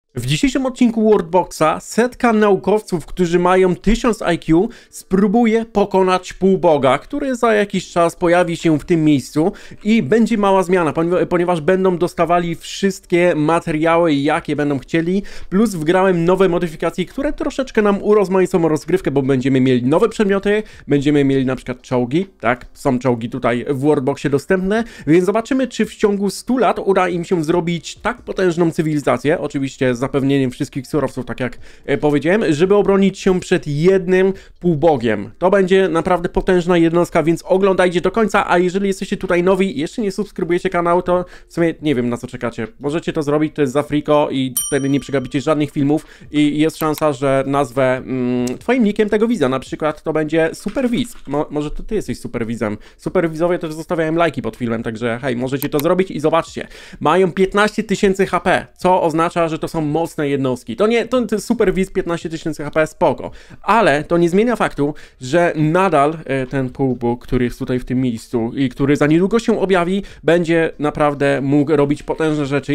W dzisiejszym odcinku Worldboxa setka naukowców, którzy mają 1000 IQ, spróbuje pokonać półboga, który za jakiś czas pojawi się w tym miejscu i będzie mała zmiana, ponieważ będą dostawali wszystkie materiały, jakie będą chcieli, plus wgrałem nowe modyfikacje, które troszeczkę nam urozmaicą rozgrywkę, bo będziemy mieli nowe przedmioty, będziemy mieli na przykład czołgi, tak, są czołgi tutaj w Worldboxie dostępne, więc zobaczymy, czy w ciągu 100 lat uda im się zrobić tak potężną cywilizację, oczywiście z zapewnieniem wszystkich surowców, tak jak powiedziałem, żeby obronić się przed jednym półbogiem. To będzie naprawdę potężna jednostka, więc oglądajcie do końca, a jeżeli jesteście tutaj nowi i jeszcze nie subskrybujecie kanału, to w sumie nie wiem, na co czekacie. Możecie to zrobić, to jest za friko i wtedy nie przegapicie żadnych filmów i jest szansa, że nazwę twoim nickiem tego widza, na przykład to będzie Superwiz. Może to ty jesteś Superwizem. Superwizowie też zostawiają lajki pod filmem, także hej, możecie to zrobić i zobaczcie. Mają 15 000 HP, co oznacza, że to są mocne jednostki. To Superwiz 15 000 HP, spoko. Ale to nie zmienia faktu, że nadal ten półbóg, który jest tutaj w tym miejscu i który za niedługo się objawi, będzie naprawdę mógł robić potężne rzeczy.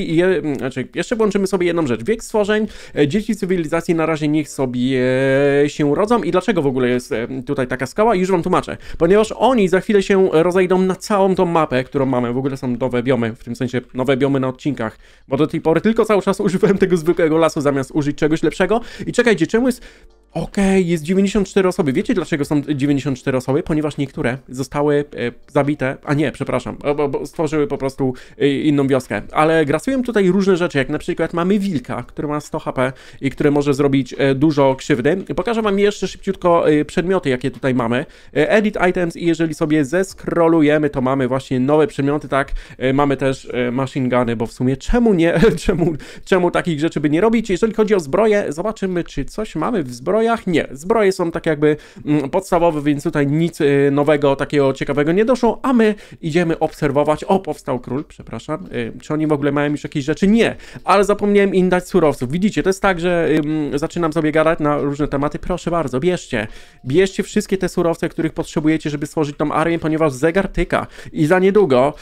Jeszcze włączymy sobie jedną rzecz. Wiek stworzeń, dzieci cywilizacji na razie niech sobie się rodzą. I dlaczego w ogóle jest tutaj taka skała? Już wam tłumaczę. Ponieważ oni za chwilę się rozejdą na całą tą mapę, którą mamy. W ogóle są nowe biomy, w tym sensie nowe biomy na odcinkach. Bo do tej pory tylko cały czas używałem tego zwykłego lasu zamiast użyć czegoś lepszego. I czekajcie, czemu jest... Okej, jest 94 osoby. Wiecie, dlaczego są 94 osoby? Ponieważ niektóre zostały zabite, a nie, przepraszam, bo stworzyły po prostu inną wioskę. Ale grasują tutaj różne rzeczy, jak na przykład mamy wilka, który ma 100 HP i który może zrobić dużo krzywdy. Pokażę wam jeszcze szybciutko przedmioty, jakie tutaj mamy. Edit items i jeżeli sobie zeskrolujemy, to mamy właśnie nowe przedmioty, tak? Mamy też machine guny, bo w sumie czemu nie? czemu takich rzeczy by nie robić? Jeżeli chodzi o zbroję, zobaczymy, czy coś mamy w zbroi. Nie, zbroje są tak jakby podstawowe, więc tutaj nic nowego, takiego ciekawego nie doszło, a my idziemy obserwować. O, powstał król, przepraszam. Czy oni w ogóle mają już jakieś rzeczy? Nie, ale zapomniałem im dać surowców. Widzicie, to jest tak, że zaczynam sobie gadać na różne tematy. Proszę bardzo, bierzcie wszystkie te surowce, których potrzebujecie, żeby stworzyć tą armię, ponieważ zegar tyka i za niedługo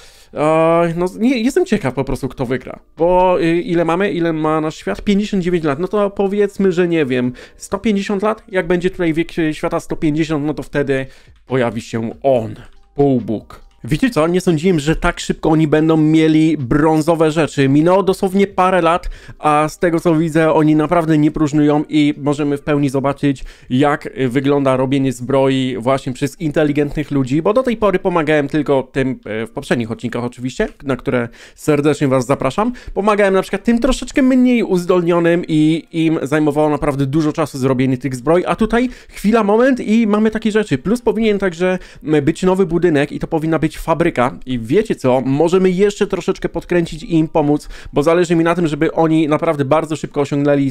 no nie, jestem ciekaw po prostu, kto wygra, bo ile ma nasz świat? 59 lat, no to powiedzmy, że nie wiem, 150 lat? Jak będzie tutaj wiek świata 150, no to wtedy pojawi się on, półbóg. Wiecie co? Nie sądziłem, że tak szybko oni będą mieli brązowe rzeczy. Minęło dosłownie parę lat, a z tego co widzę, oni naprawdę nie próżnują i możemy w pełni zobaczyć, jak wygląda robienie zbroi właśnie przez inteligentnych ludzi, bo do tej pory pomagałem tylko tym, w poprzednich odcinkach oczywiście, na które serdecznie was zapraszam. Pomagałem na przykład tym troszeczkę mniej uzdolnionym i im zajmowało naprawdę dużo czasu zrobienie tych zbroi, a tutaj chwila, moment i mamy takie rzeczy. Plus powinien także być nowy budynek i to powinna być fabryka i wiecie co, możemy jeszcze troszeczkę podkręcić i im pomóc, bo zależy mi na tym, żeby oni naprawdę bardzo szybko osiągnęli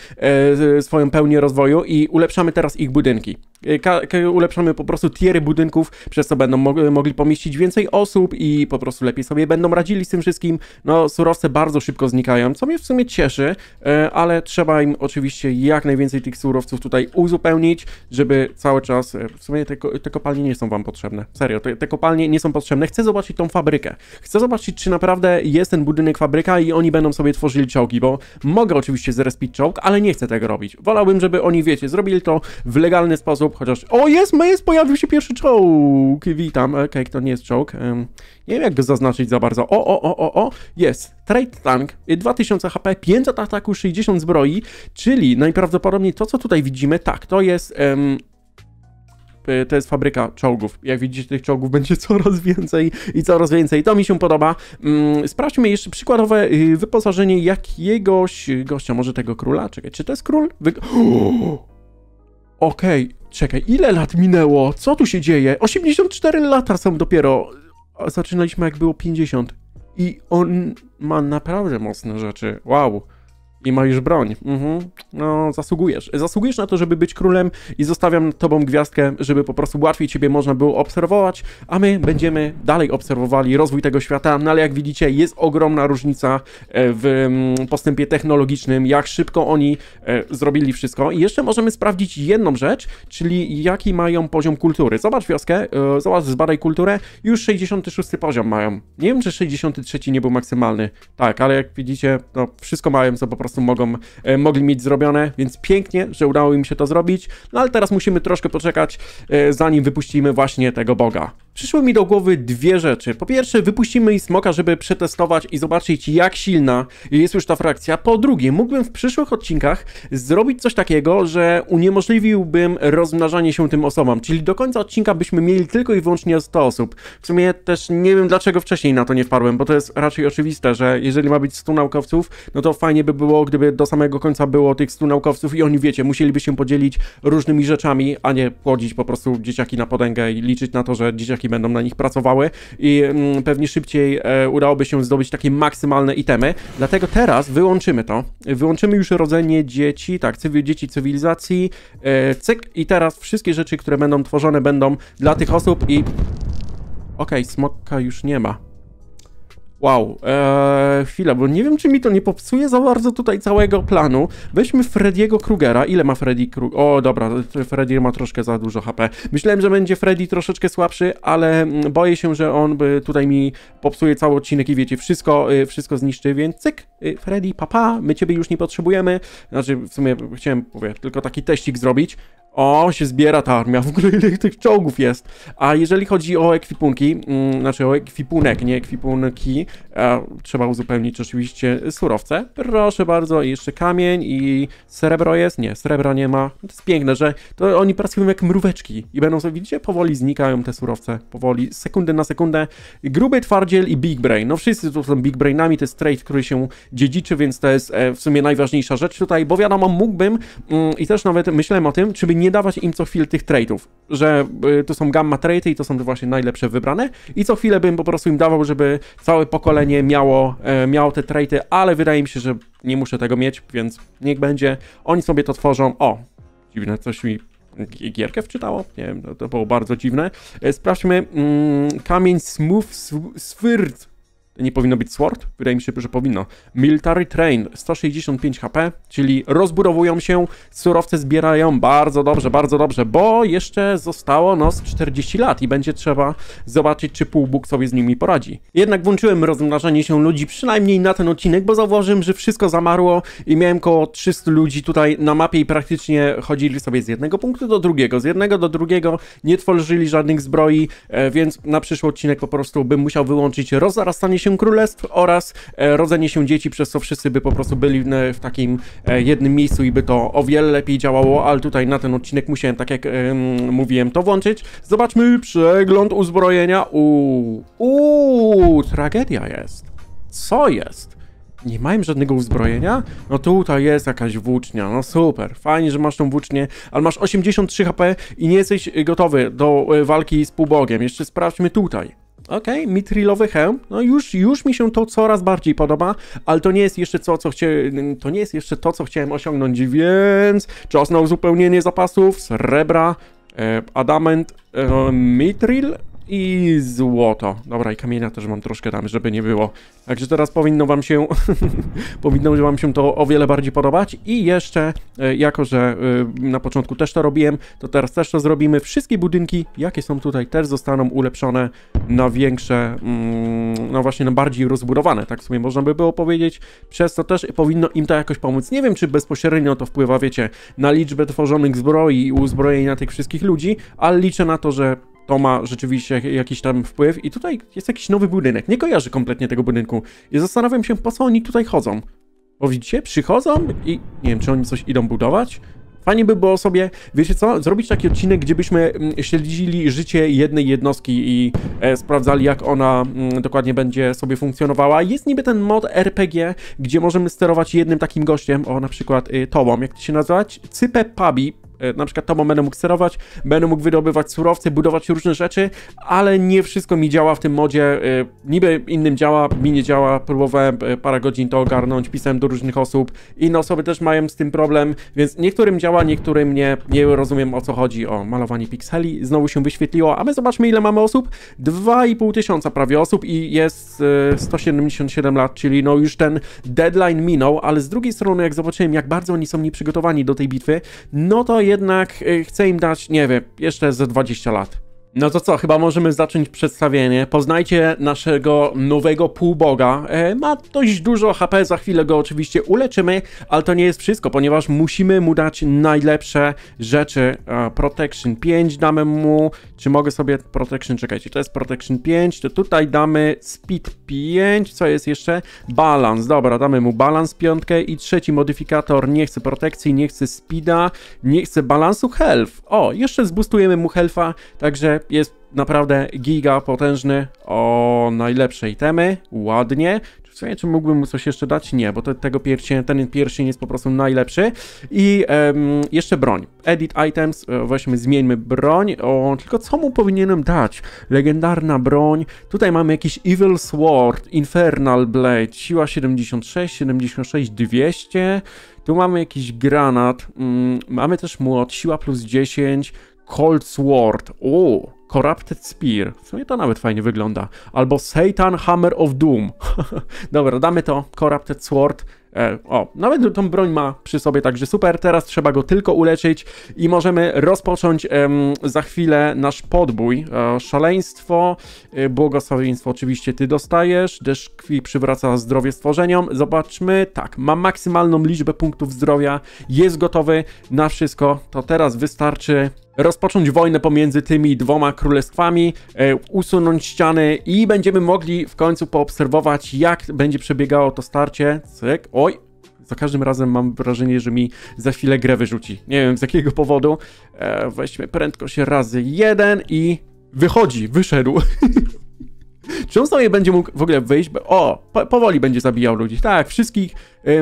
swoją pełnię rozwoju i ulepszamy teraz ich budynki. Ulepszamy po prostu tiery budynków, przez co będą mogli pomieścić więcej osób i po prostu lepiej sobie będą radzili z tym wszystkim. No, surowce bardzo szybko znikają, co mnie w sumie cieszy, ale trzeba im oczywiście jak najwięcej tych surowców tutaj uzupełnić, żeby cały czas, w sumie te kopalnie nie są wam potrzebne, serio, te kopalnie nie są potrzebne. Chcę zobaczyć tą fabrykę, chcę zobaczyć, czy naprawdę jest ten budynek fabryka i oni będą sobie tworzyli czołgi, bo mogę oczywiście zrespić czołg, ale nie chcę tego robić. Wolałbym, żeby oni, wiecie, zrobili to w legalny sposób, chociaż... O, jest, pojawił się pierwszy czołg! Witam, okej, to nie jest czołg. Nie wiem, jak go zaznaczyć za bardzo. Jest. Trade tank, 2000 HP, 500 ataku, 60 zbroi, czyli najprawdopodobniej to, co tutaj widzimy, tak, to jest... To jest fabryka czołgów. Jak widzicie, tych czołgów będzie coraz więcej i coraz więcej. To mi się podoba. Sprawdźmy jeszcze przykładowe wyposażenie jakiegoś gościa, może tego króla. Czekaj, czy to jest król? Okej, czekaj, ile lat minęło? Co tu się dzieje? 84 lata są dopiero. Zaczynaliśmy jak było 50. I on ma naprawdę mocne rzeczy. Wow. I ma już broń. No, zasługujesz na to, żeby być królem i zostawiam nad tobą gwiazdkę, żeby po prostu łatwiej ciebie można było obserwować, a my będziemy dalej obserwowali rozwój tego świata, no ale jak widzicie, jest ogromna różnica w postępie technologicznym, jak szybko oni zrobili wszystko. I jeszcze możemy sprawdzić jedną rzecz, czyli jaki mają poziom kultury. Zobacz wioskę, zbadaj kulturę, już 66 poziom mają. Nie wiem, czy 63 nie był maksymalny. Tak, ale jak widzicie, no wszystko mają, co po prostu prostu mogli mieć zrobione, więc pięknie, że udało im się to zrobić, no ale teraz musimy troszkę poczekać, zanim wypuścimy właśnie tego boga. Przyszły mi do głowy dwie rzeczy. Po pierwsze, wypuścimy i smoka, żeby przetestować i zobaczyć, jak silna jest już ta frakcja. Po drugie, mógłbym w przyszłych odcinkach zrobić coś takiego, że uniemożliwiłbym rozmnażanie się tym osobom, czyli do końca odcinka byśmy mieli tylko i wyłącznie 100 osób. W sumie też nie wiem, dlaczego wcześniej na to nie wpadłem, bo to jest raczej oczywiste, że jeżeli ma być 100 naukowców, no to fajnie by było, gdyby do samego końca było tych 100 naukowców i oni, wiecie, musieliby się podzielić różnymi rzeczami, a nie płodzić po prostu dzieciaki na potęgę i liczyć na to, że dzieciaki będą na nich pracowały i pewnie szybciej udałoby się zdobyć takie maksymalne itemy. Dlatego teraz wyłączymy to. Wyłączymy już rodzenie dzieci, tak, dzieci cywilizacji, cyk, i teraz wszystkie rzeczy, które będą tworzone, będą dla tych osób i... Okej, smoka już nie ma. Wow, chwila, bo nie wiem, czy mi to nie popsuje za bardzo tutaj całego planu. Weźmy Freddy'ego Krugera. Ile ma Freddy Kruger? O, dobra, Freddy ma troszkę za dużo HP. Myślałem, że będzie Freddy troszeczkę słabszy, ale boję się, że on by tutaj mi popsuje cały odcinek i wiecie, wszystko zniszczy, więc cyk, Freddy, papa, my ciebie już nie potrzebujemy. Znaczy, w sumie chciałem, mówię, tylko taki teścik zrobić. O, się zbiera ta armia, w ogóle ile tych czołgów jest. A jeżeli chodzi o ekwipunki, znaczy o ekwipunek, nie ekwipunki, trzeba uzupełnić oczywiście surowce. Proszę bardzo, i jeszcze kamień i srebro jest? Nie, srebra nie ma. To jest piękne, że to oni pracują jak mróweczki i będą sobie, widzicie, powoli znikają te surowce, powoli, sekundę na sekundę. Gruby twardziel i big brain. No wszyscy tu są big brainami, to jest trait, który się dziedziczy, więc to jest w sumie najważniejsza rzecz tutaj, bo wiadomo, mógłbym i też nawet myślałem o tym, czy by nie dawać im co chwilę tych traitów, że to są gamma traity i to są te właśnie najlepsze wybrane i co chwilę bym po prostu im dawał, żeby całe pokolenie miało te traity, ale wydaje mi się, że nie muszę tego mieć, więc niech będzie. Oni sobie to tworzą. O, dziwne, coś mi gierkę wczytało? Nie wiem, to było bardzo dziwne. Sprawdźmy. Kamień smooth sword. Nie powinno być sword? Wydaje mi się, że powinno. Military Train, 165 HP, czyli rozbudowują się, surowce zbierają bardzo dobrze, bo jeszcze zostało no z 40 lat i będzie trzeba zobaczyć, czy półbóg sobie z nimi poradzi. Jednak włączyłem rozmnażanie się ludzi przynajmniej na ten odcinek, bo zauważyłem, że wszystko zamarło i miałem około 300 ludzi tutaj na mapie i praktycznie chodzili sobie z jednego punktu do drugiego, nie tworzyli żadnych zbroi, więc na przyszły odcinek po prostu bym musiał wyłączyć rozrastanie się królestw oraz rodzenie się dzieci, przez co wszyscy by po prostu byli w takim jednym miejscu i by to o wiele lepiej działało, ale tutaj na ten odcinek musiałem, tak jak mówiłem, to włączyć. Zobaczmy przegląd uzbrojenia. Tragedia jest. Co jest? Nie mają żadnego uzbrojenia? No tutaj jest jakaś włócznia, no super, fajnie, że masz tą włócznię, ale masz 83 HP i nie jesteś gotowy do walki z półbogiem. Jeszcze sprawdźmy tutaj. Okej, mitrilowy hełm, no już mi się to coraz bardziej podoba, ale to nie jest jeszcze to, co chciałem osiągnąć, więc czas na uzupełnienie zapasów, srebra, adamant, mitril i złoto. Dobra, i kamienia też mam troszkę tam, żeby nie było. Także teraz powinno wam się to o wiele bardziej podobać. I jeszcze, jako że na początku też to robiłem, to teraz też to zrobimy. Wszystkie budynki, jakie są tutaj, też zostaną ulepszone na większe, no właśnie na bardziej rozbudowane, tak w sumie można by było powiedzieć. Przez to też powinno im to jakoś pomóc. Nie wiem, czy bezpośrednio to wpływa, wiecie, na liczbę tworzonych zbroi i uzbrojenia tych wszystkich ludzi, ale liczę na to, że to ma rzeczywiście jakiś tam wpływ i tutaj jest jakiś nowy budynek. Nie kojarzę kompletnie tego budynku i zastanawiam się, po co oni tutaj chodzą. Bo widzicie, przychodzą i nie wiem, czy oni coś idą budować. Fajnie by było sobie, wiecie co, zrobić taki odcinek, gdzie byśmy śledzili życie jednej jednostki i sprawdzali, jak ona dokładnie będzie sobie funkcjonowała. Jest niby ten mod RPG, gdzie możemy sterować jednym takim gościem, o na przykład tobą, jak to się nazywać? Cypę Pabi. Na przykład tobą będę mógł sterować, będę mógł wydobywać surowce, budować różne rzeczy, ale nie wszystko mi działa w tym modzie. Niby innym działa, mi nie działa. Próbowałem parę godzin to ogarnąć, pisałem do różnych osób. Inne osoby też mają z tym problem, więc niektórym działa, niektórym nie. Nie rozumiem, o co chodzi. O, malowanie pikseli znowu się wyświetliło, a my zobaczmy, ile mamy osób. 2,5 tysiąca prawie osób i jest 177 lat, czyli no już ten deadline minął, ale z drugiej strony, jak zobaczyłem, jak bardzo oni są nieprzygotowani do tej bitwy, no to jednak chcę im dać, nie wiem, jeszcze ze 20 lat. No to co, chyba możemy zacząć przedstawienie. Poznajcie naszego nowego półboga. Ma dość dużo HP, za chwilę go oczywiście uleczymy, ale to nie jest wszystko, ponieważ musimy mu dać najlepsze rzeczy. Protection 5 damy mu. Czy mogę sobie Protection, czekajcie, to jest Protection 5, to tutaj damy Speed 5, co jest jeszcze? Balance, dobra, damy mu Balance 5 i trzeci modyfikator, nie chcę protekcji, nie chcę speeda, nie chcę balansu health. O, jeszcze zboostujemy mu health'a, także jest naprawdę giga potężny. O, najlepsze itemy, ładnie. W sumie, czy mógłbym mu coś jeszcze dać? Nie, bo ten pierścień jest po prostu najlepszy. I jeszcze broń. Edit items, weźmy, zmieńmy broń. O, tylko co mu powinienem dać? Legendarna broń. Tutaj mamy jakiś Evil Sword, Infernal Blade, siła 76, 200. Tu mamy jakiś granat. Mamy też młot, siła plus 10. Cold Sword. O, Corrupted Spear. W sumie to nawet fajnie wygląda. Albo Satan Hammer of Doom. Dobra, damy to. Corrupted Sword. Nawet tą broń ma przy sobie, także super. Teraz trzeba go tylko uleczyć i możemy rozpocząć za chwilę nasz podbój. Szaleństwo, błogosławieństwo oczywiście ty dostajesz. Deszcz krwi przywraca zdrowie stworzeniom. Zobaczmy. Tak, ma maksymalną liczbę punktów zdrowia. Jest gotowy na wszystko. To teraz wystarczy rozpocząć wojnę pomiędzy tymi dwoma królestwami, usunąć ściany i będziemy mogli w końcu poobserwować, jak będzie przebiegało to starcie. Cyk. Oj, za każdym razem mam wrażenie, że mi za chwilę grę wyrzuci. Nie wiem z jakiego powodu. Weźmy prędkość razy 1 i wyszedł. Czy on sobie będzie mógł w ogóle wyjść? O, powoli będzie zabijał ludzi. Tak, wszystkich...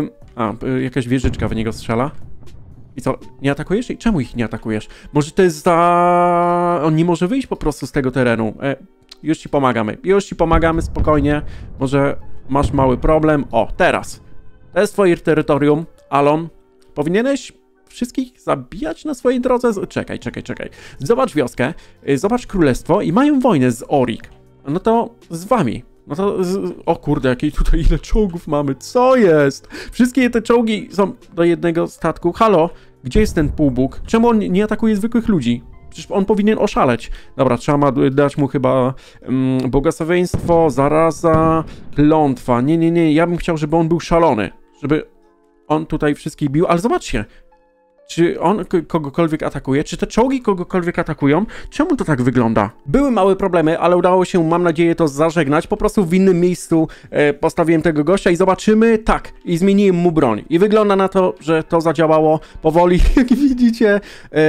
jakaś wieżyczka w niego strzela. I co, nie atakujesz? I czemu ich nie atakujesz? Może to jest za... On nie może wyjść po prostu z tego terenu. Już ci pomagamy, spokojnie. Może masz mały problem. O, teraz. To jest twoje terytorium, Alon. Powinieneś wszystkich zabijać na swojej drodze? Czekaj. Zobacz wioskę, zobacz królestwo i mają wojnę z Orik. No to z wami. No to... O kurde, jakiej tutaj ile czołgów mamy. Co jest? Wszystkie te czołgi są do jednego statku. Halo? Gdzie jest ten półbóg? Czemu on nie atakuje zwykłych ludzi? Przecież on powinien oszaleć. Dobra, trzeba dać mu chyba błogosławieństwo, zaraza, klątwa. Nie, ja bym chciał, żeby on był szalony. Żeby on tutaj wszystkich bił, ale zobaczcie. Czy on kogokolwiek atakuje? Czy te czołgi kogokolwiek atakują? Czemu to tak wygląda? Były małe problemy, ale udało się, mam nadzieję, to zażegnać. Po prostu w innym miejscu postawiłem tego gościa i zobaczymy. Tak, i zmieniłem mu broń. I wygląda na to, że to zadziałało powoli. Jak widzicie,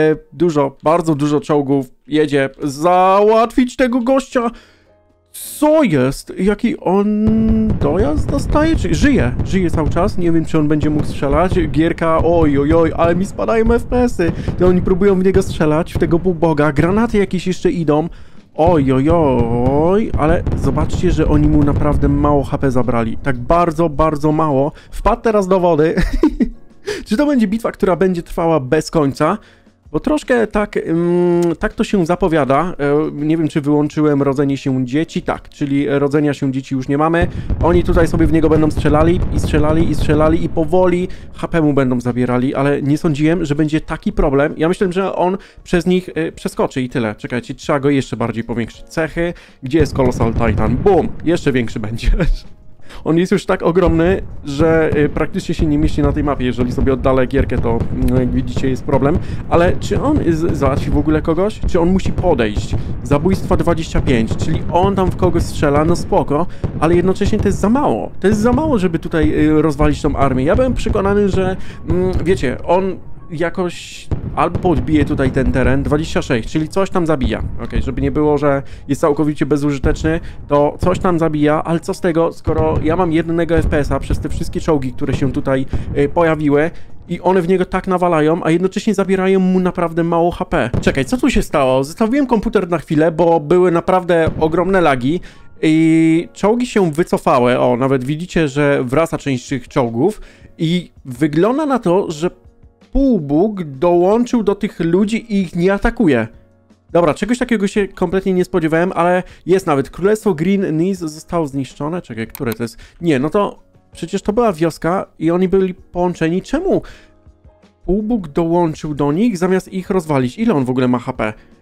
bardzo dużo czołgów jedzie. Załatwić tego gościa. Co jest? Jaki on dojazd dostaje? Czy żyje cały czas? Nie wiem, czy on będzie mógł strzelać. Gierka, oj, ale mi spadają FPS-y. To oni próbują w niego strzelać, w tego półboga. Granaty jakieś jeszcze idą. Oj, ale zobaczcie, że oni mu naprawdę mało HP zabrali. Tak bardzo mało. Wpadł teraz do wody. Czy to będzie bitwa, która będzie trwała bez końca? Bo troszkę tak to się zapowiada. Nie wiem, czy wyłączyłem rodzenie się dzieci. Tak, czyli rodzenia się dzieci już nie mamy. Oni tutaj sobie w niego będą strzelali i powoli HP mu będą zabierali, ale nie sądziłem, że będzie taki problem. Ja myślałem, że on przez nich przeskoczy i tyle. Czekajcie, trzeba go jeszcze bardziej powiększyć. Cechy. Gdzie jest Colossal Titan? Bum! Jeszcze większy będzie. On jest już tak ogromny, że praktycznie się nie mieści na tej mapie. Jeżeli sobie oddalę gierkę, to jak widzicie jest problem. Ale czy on załatwi w ogóle kogoś? Czy on musi podejść? Zabójstwa 25, czyli on tam w kogoś strzela, no spoko, ale jednocześnie to jest za mało. To jest za mało, żeby tutaj rozwalić tą armię. Ja byłem przekonany, że wiecie, on jakoś albo podbije tutaj ten teren, 26, czyli coś tam zabija. Okej, żeby nie było, że jest całkowicie bezużyteczny, to coś tam zabija, ale co z tego, skoro ja mam jednego FPS-a przez te wszystkie czołgi, które się tutaj pojawiły i one w niego tak nawalają, a jednocześnie zabierają mu naprawdę mało HP. Czekaj, co tu się stało? Zostawiłem komputer na chwilę, bo były naprawdę ogromne lagi i czołgi się wycofały. O, nawet widzicie, że wraca część tych czołgów i wygląda na to, że półbóg dołączył do tych ludzi i ich nie atakuje. Dobra, czegoś takiego się kompletnie nie spodziewałem, ale jest nawet. Królestwo Green Knees zostało zniszczone. Czekaj, które to jest? Nie, no to przecież to była wioska i oni byli połączeni. Czemu półbóg dołączył do nich zamiast ich rozwalić? Ile on w ogóle ma HP?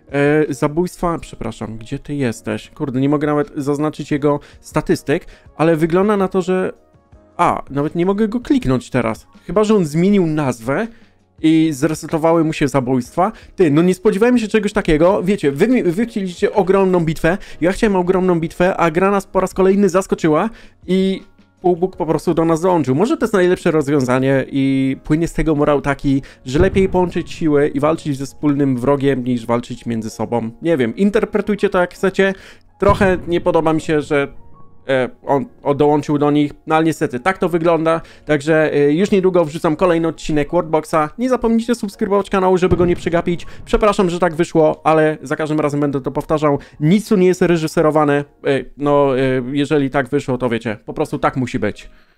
zabójstwa, przepraszam, gdzie ty jesteś? Kurde, nie mogę nawet zaznaczyć jego statystyk, ale wygląda na to, że... nawet nie mogę go kliknąć teraz. Chyba że on zmienił nazwę i zresetowały mu się zabójstwa. No nie spodziewałem się czegoś takiego. Wiecie, wy chcieliście ogromną bitwę, ja chciałem ogromną bitwę, a gra nas po raz kolejny zaskoczyła i Półbóg po prostu do nas dołączył. Może to jest najlepsze rozwiązanie i płynie z tego morał taki, że lepiej połączyć siły i walczyć ze wspólnym wrogiem, niż walczyć między sobą. Nie wiem, interpretujcie to jak chcecie. Trochę nie podoba mi się, że on dołączył do nich, no ale niestety tak to wygląda, także już niedługo wrzucam kolejny odcinek Worldboxa. Nie zapomnijcie subskrybować kanału, żeby go nie przegapić. Przepraszam, że tak wyszło, ale za każdym razem będę to powtarzał. Nic tu nie jest reżyserowane, jeżeli tak wyszło, to wiecie, po prostu tak musi być.